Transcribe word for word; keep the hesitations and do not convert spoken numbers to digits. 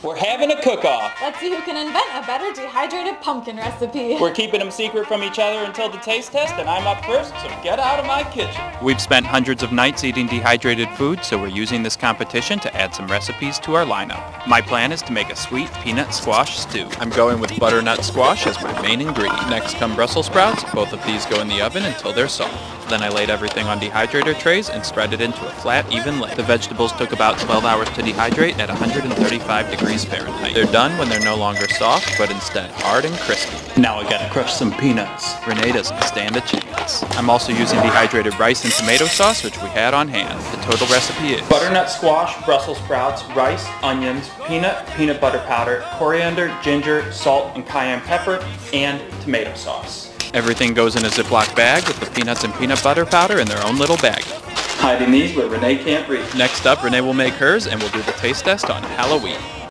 We're having a cook-off. Let's see who can invent a better dehydrated pumpkin recipe. We're keeping them secret from each other until the taste test, and I'm up first, so get out of my kitchen. We've spent hundreds of nights eating dehydrated food, so we're using this competition to add some recipes to our lineup. My plan is to make a sweet peanut squash stew. I'm going with butternut squash as my main ingredient. Next come Brussels sprouts. Both of these go in the oven until they're soft. Then I laid everything on dehydrator trays and spread it into a flat, even layer. The vegetables took about twelve hours to dehydrate at one hundred thirty-five degrees Fahrenheit. They're done when they're no longer soft, but instead hard and crispy. Now I gotta crush some peanuts. Renee doesn't stand a chance. I'm also using dehydrated rice and tomato sauce, which we had on hand. The total recipe is butternut squash, Brussels sprouts, rice, onions, peanut, peanut butter powder, coriander, ginger, salt, and cayenne pepper, and tomato sauce. Everything goes in a Ziploc bag with the peanuts and peanut butter powder in their own little bag. Hiding these where Renee can't reach. Next up, Renee will make hers and we'll do the taste test on Halloween.